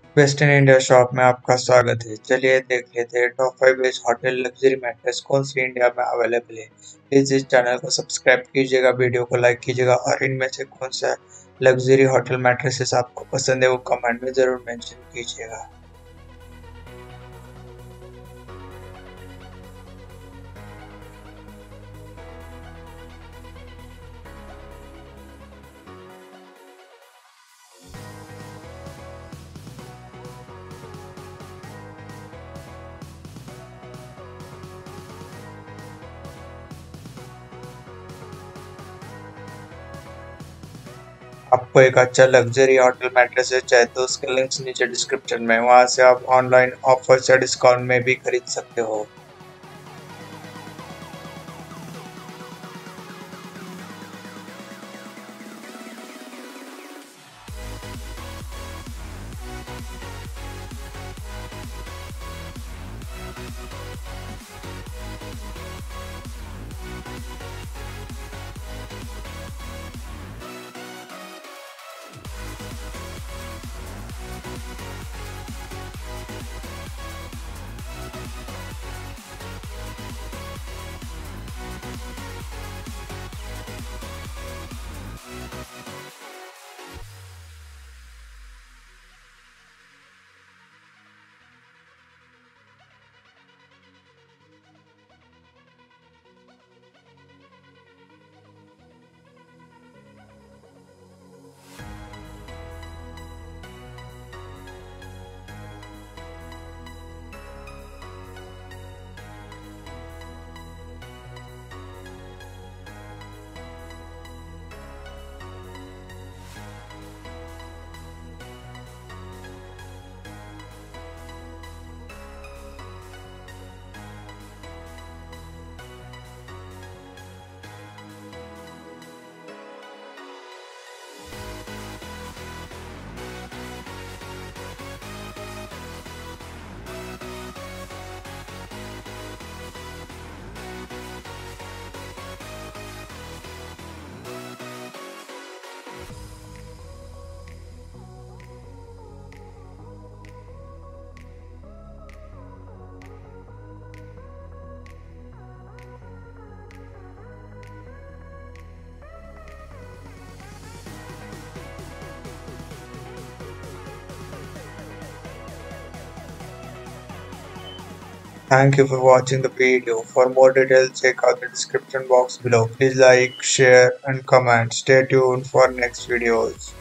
Western India shop में आपका स्वागत है। चलिए देख लेते हैं top 5 best hotel luxury mattress कौन सी इंडिया में अवेलेबल है। प्लीज इस चैनल को सब्सक्राइब कीजिएगा, वीडियो को लाइक कीजिएगा और इनमें से कौन सा लग्जरी होटल मैट्रेसेस आपको पसंद है वो कमेंट में जरूर मेंशन कीजिएगा। आपको एक अच्छा लग्जरी होटल मैट्रेस चाहिए तो उसके लिंक्स नीचे डिस्क्रिप्शन में, वहां से आप ऑनलाइन ऑफर या डिस्काउंट में भी खरीद सकते हो। Thank you for watching the video. For more details, check out the description box below. Please like, share, and comment. Stay tuned for next videos.